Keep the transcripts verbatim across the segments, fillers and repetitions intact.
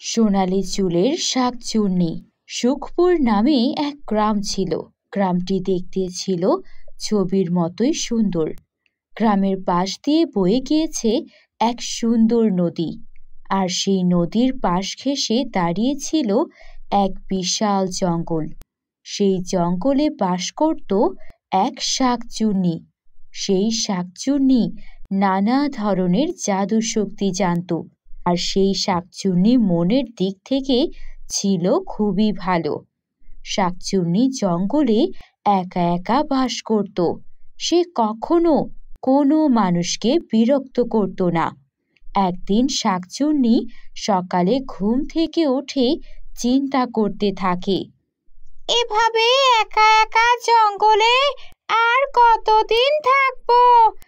সোনালি চুলের শাকচুন্নি। সুখপুর নামে এক গ্রাম ছিল। গ্রামটি দেখতে ছিল ছবির মতোই সুন্দর। গ্রামের পাশ দিয়ে বয়ে গিয়েছে এক সুন্দর নদী, আর সেই নদীর পাশ ঘেঁষে দাঁড়িয়ে ছিল এক বিশাল জঙ্গল। সেই জঙ্গলে বাস করত এক শাকচুন্নি। সেই শাকচুন্নি নানা ধরনের জাদু শক্তি জানত, আর সেই শাকচুন্নি মনের দিক থেকে ছিল খুবই ভালো। শাকচুন্নি জঙ্গলে একা একা বাস করত। সে কখনো কোনো মানুষকে বিরক্ত করত না। একদিন শাকচুন্নি সকালে ঘুম থেকে উঠে চিন্তা করতে থাকে, এভাবে একা একা জঙ্গলে আর কতদিন থাকবো?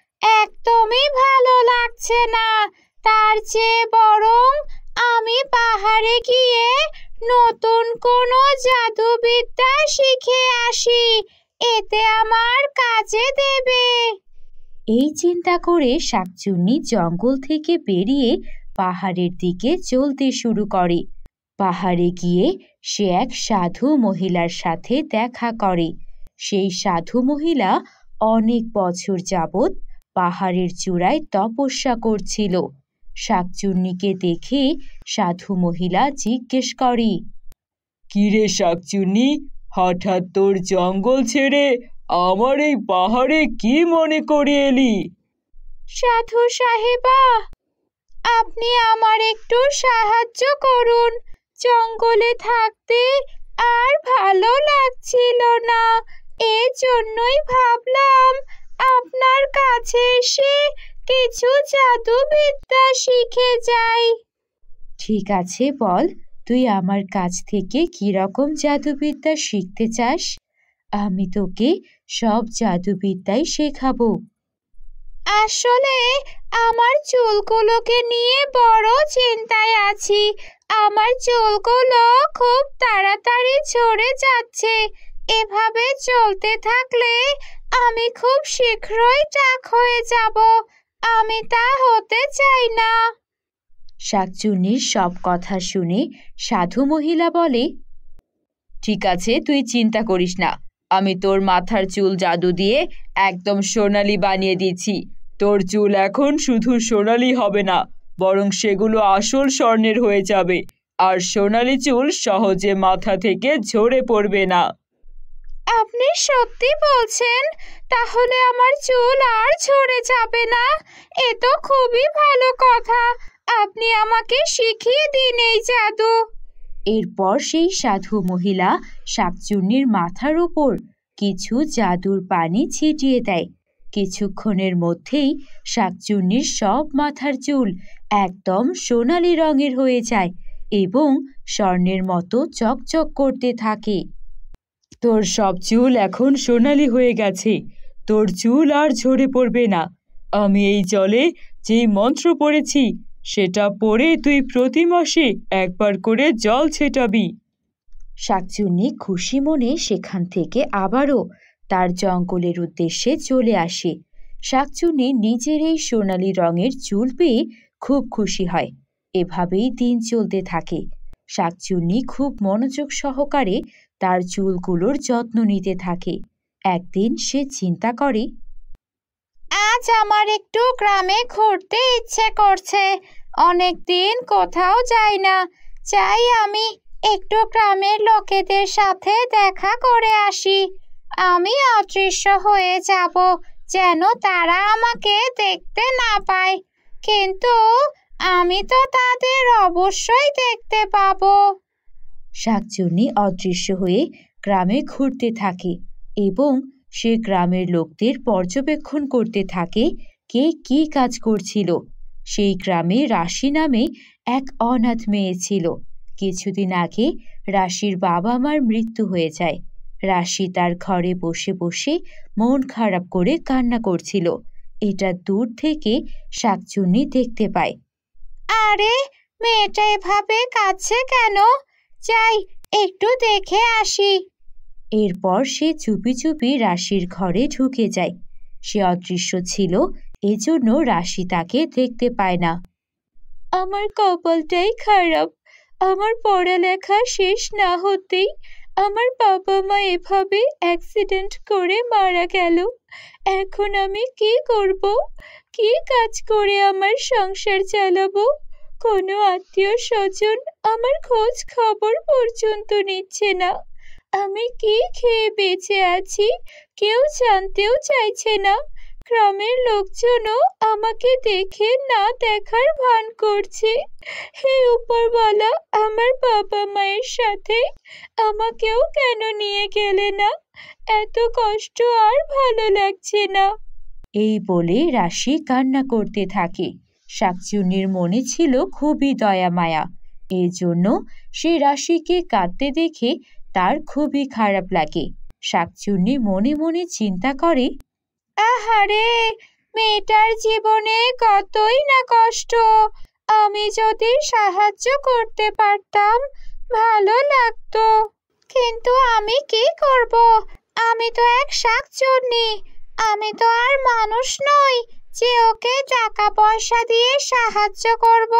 একদমই ভালো লাগছে না। তার চেয়ে বরং আমি পাহাড়ে গিয়ে নতুন কোনো জাদুবিদ্যা শিখে আসি, এতে আমার কাজে দেবে। এই চিন্তা করে শাকচুন্নি জঙ্গল থেকে বেরিয়ে পাহাড়ের দিকে চলতে শুরু করে। পাহাড়ে গিয়ে সে এক সাধু মহিলার সাথে দেখা করে। সেই সাধু মহিলা অনেক বছর যাবৎ পাহাড়ের চূড়ায় তপস্যা করছিল। শাকচুন্নিকে দেখে সাধু মহিলা জিজ্ঞেস করে, কিরে শাকচুন্নি, হঠাৎ তোর জঙ্গল ছেড়ে আমার এই পাহাড়ে কি মনে করে এলি? সাধু সাহেবা, আপনি আমার একটু সাহায্য করুন। জঙ্গলে থাকতে আর ভালো লাগছিল না, এই জন্যই ভাবলাম আপনার কাছে এসে কিছু জাদুবিদ্যা শিখে যাই। ঠিক আছে, বল তুই আমার কাছ থেকে কি রকম জাদুবিদ্যা শিখতে চাস? আমি তোকে সব জাদুবিদ্যাই শেখাবো। আসলে আমার চুলগুলোকে নিয়ে বড় চিন্তায় আছি। আমার চুলগুলো খুব তাড়াতাড়ি ঝরে যাচ্ছে। এভাবে চলতে থাকলে আমি খুব শীঘ্রই টাক হয়ে যাব। আমি তা হতে চাই না। শাকচুন্নির সব কথা শুনে সাধু মহিলা বলে, ঠিক আছে, তুই চিন্তা করিস না, আমি তোর মাথার চুল জাদু দিয়ে একদম সোনালি বানিয়ে দিচ্ছি। তোর চুল এখন শুধু সোনালি হবে না, বরং সেগুলো আসল স্বর্ণের হয়ে যাবে, আর সোনালি চুল সহজে মাথা থেকে ঝরে পড়বে না। আপনি সত্যি বলছেন? তাহলে আমার চুল আর ঝরে যাবে না? এ তো খুবই ভালো কথা। আপনি আমাকে শিখিয়ে দিন এই জাদু। এরপর সেই সাধু মহিলা শাকচুন্নির মাথার উপর কিছু জাদুর পানি ছিটিয়ে দেয়। কিছুক্ষণের মধ্যেই শাকচুন্নির সব মাথার চুল একদম সোনালি রঙের হয়ে যায় এবং স্বর্ণের মতো চকচক করতে থাকে। তোর সব চুল এখন সোনালি হয়ে গেছে, তোর চুল আর ঝরে পড়বে না। আমি এই জলে যেই মন্ত্র পড়েছি সেটা পড়ে তুই প্রতি মাসে একবার করে জল ছেটাবি। শাকচুন্নি খুশি মনে সেখান থেকে আবারও তার জঙ্গলের উদ্দেশ্যে চলে আসে। শাকচুন্নি নিজের এই সোনালি রঙের চুল পেয়ে খুব খুশি হয়। এভাবেই দিন চলতে থাকে। শাকচুন্নি খুব মনোযোগ সহকারে তার চুলগুলোর যত্ন নিতে থাকে। একদিন সে চিন্তা করে, আজ আমার একটু গ্রামে ঘুরতে ইচ্ছে করছে। অনেক দিন কোথাও যাই না। চাই আমি একটু গ্রামের লোকেদের সাথে দেখা করে আসি। আমি অদৃশ্য হয়ে যাব, যেন তারা আমাকে দেখতে না পায়। কিন্তু আমি তো তাদের অবশ্যই দেখতে পাবো। শাকচুন্নি অদৃশ্য হয়ে গ্রামে ঘুরতে থাকে এবং সে গ্রামের লোকদের পর্যবেক্ষণ করতে থাকে কে কি কাজ করছিল। সেই গ্রামে রাশি নামে এক অনাথ মেয়ে ছিল। কিছুদিন আগে রাশির বাবা মার মৃত্যু হয়ে যায়। রাশি তার ঘরে বসে বসে মন খারাপ করে কান্না করছিল। এটা দূর থেকে শাকচুন্নি দেখতে পায়। আরে, মেয়েটা এভাবে কাঁদছে কেন? যাই একটু দেখে আসি। এরপর সে চুপি চুপি রাশির ঘরে ঢুকে যায়। সে অদৃশ্য ছিল, এজন্য রাশি তাকে দেখতে পায় না। আমার কপালটাই খারাপ, আমার পড়ালেখা শেষ না হতেই আমার বাবা মা এভাবে অ্যাক্সিডেন্ট করে মারা গেল। এখন আমি কি করব? কি কাজ করে আমার সংসার চালাবো? কোনো আত্মীয় স্বজন আমার খোঁজ খবর পর্যন্ত নিচ্ছে না। আমি কি খেয়ে বেঁচে আছি কেউ জানতেও চাইছে না। গ্রামের লোকজনও আমাকে দেখে না দেখার ভান করছে। হে উপরওয়ালা, আমার বাবা মায়ের সাথে আমাকেও কেন নিয়ে গেলে না? এত কষ্ট আর ভালো লাগছে না। এই বলে রাশি কান্না করতে থাকে। শাকচুন্নির মনে ছিল খুবই দয়া মায়া। এই জন্য সে রাশিকে কাঁদতে দেখে তার খুবই খারাপ লাগে। শাকচুন্নি মনে মনে চিন্তা করে, আহারে, মেয়েটার জীবনে কতই না কষ্ট। আমি যদি সাহায্য করতে পারতাম ভালো লাগতো, কিন্তু আমি কি করব? আমি তো এক শাকচুন্নি। আমি তো আর মানুষ নই যে ওকে টাকা পয়সা দিয়ে সাহায্য করব।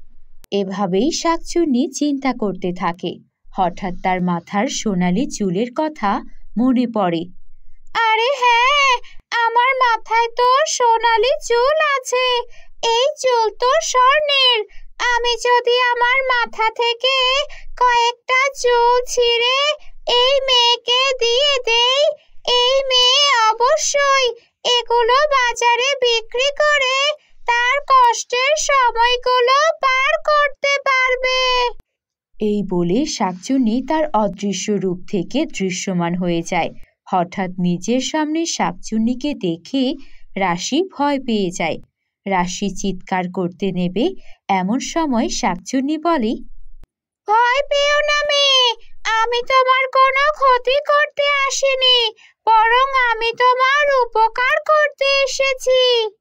এভাবেই শাকচুন্নি চিন্তা করতে থাকে। হঠাৎ তার মাথার সোনালি চুলের কথা মনে পড়ে। আরে হ্যাঁ, আমার মাথায় তো সোনালি চুল আছে। এই চুল তো স্বর্ণের। আমি যদি আমার মাথা থেকে কয়েকটা চুল ছিঁড়ে এই মেয়েকে দিয়ে দেই, এই মেয়ে অবশ্যই এগুলো বাজারে বিক্রি করে তার কষ্টের সময়গুলো পার করতে পারবে। এই বলে শাকচুন্নি তার অদৃশ্য রূপ থেকে দৃশ্যমান হয়ে যায়। হঠাৎ নিজের সামনে শাকচুন্নিকে দেখে রাশি ভয় পেয়ে যায়। রাশি চিৎকার করতে নেবে, এমন সময় শাকচুন্নি বলে, ভয় পেও না মেয়ে, আমি তোমার কোনো ক্ষতি করতে আসিনি, বরং আমি তোমার উপকার করতে এসেছি।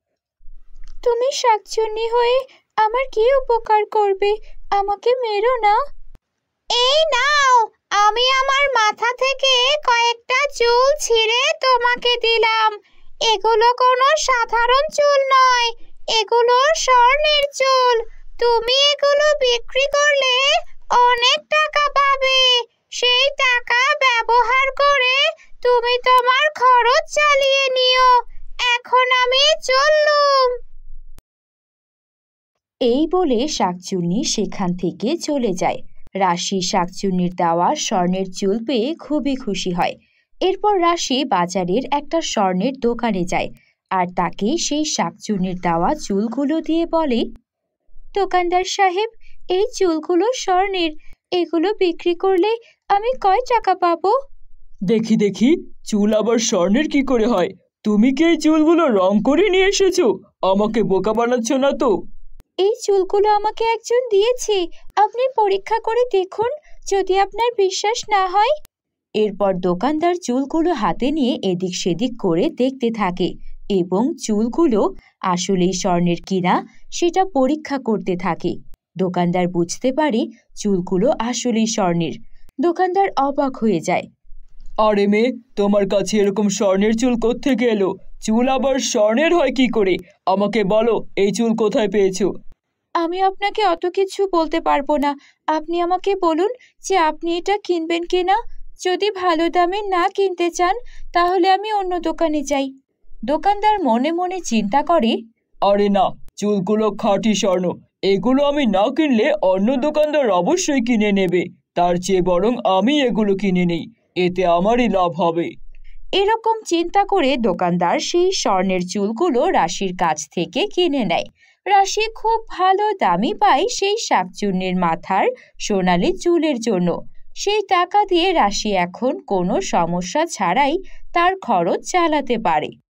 তুমি শাকচুন্নি হয়ে আমার কি উপকার করবে? আমাকে মেরো না। এই নাও, আমি আমার মাথা থেকে কয়েকটা চুল ছিঁড়ে তোমাকে দিলাম। এগুলো কোনো সাধারণ চুল নয়, এগুলো স্বর্ণের চুল। তুমি এগুলো বিক্রি করলে অনেক টাকা পাবে। সেই টাকা ব্যবহার করে তুমি তোমার খরচ চালিয়ে নিও। এখন আমি চললুম। এই বলে শাকচুন্নি সেখান থেকে চলে যায়। রাশি শাকচুন্নির দেওয়া স্বর্ণের চুল পেয়ে খুবই খুশি হয়। এরপর রাশি বাজারের একটা স্বর্ণের দোকানে যায় আর তাকে সেই শাকচুন্নির দেওয়া চুলগুলো দিয়ে বলে, দোকানদার সাহেব, এই চুলগুলো স্বর্ণের। এগুলো বিক্রি করলে আমি কয় টাকা পাবো? দেখি দেখি, চুল আবার স্বর্ণের কি করে হয়? তুমি কি এই চুলগুলো রং করে নিয়ে এসেছো? আমাকে বোকা বানাচ্ছ না তো? এই চুলগুলো আমাকে একজন দিয়েছে। আপনি পরীক্ষা করে দেখুন, যদি আপনার বিশ্বাস না হয়। এরপর দোকানদার চুলগুলো হাতে নিয়ে এদিক সেদিক করে দেখতে থাকে এবং চুলগুলো আসলেই স্বর্ণের কিনা সেটা পরীক্ষা করতে থাকে। দোকানদার বুঝতে পারে চুলগুলো আসলেই স্বর্ণের। দোকানদার অবাক হয়ে যায়। আরে মেয়ে, তোমার কাছে এরকম স্বর্ণের চুল কোত্থেকে এলো? চুল আবার স্বর্ণের হয় কি করে? আমাকে বলো, এই চুল কোথায় পেয়েছো? আমি আপনাকে অত কিছু বলতে পারবো না। আপনি আমাকে বলুন যে আপনি এটা কিনবেন কিনা। যদি ভালো দামে না কিনতে চান তাহলে আমি অন্য দোকানে যাই। দোকানদার মনে মনে চিন্তা করে, আরে না, চুলগুলো খাঁটি স্বর্ণ। এগুলো আমি না কিনলে অন্য দোকানদার অবশ্যই কিনে নেবে। তার চেয়ে বরং আমি এগুলো কিনে নেই, এতে আমারই লাভ হবে। এরকম চিন্তা করে দোকানদার সেই স্বর্ণের চুলগুলো রাশির কাছ থেকে কিনে নেয়। রাশি খুব ভালো দামি পায় সেই শাকচুন্নির মাথার সোনালি চুলের জন্য। সেই টাকা দিয়ে রাশি এখন কোনো সমস্যা ছাড়াই তার খরচ চালাতে পারে।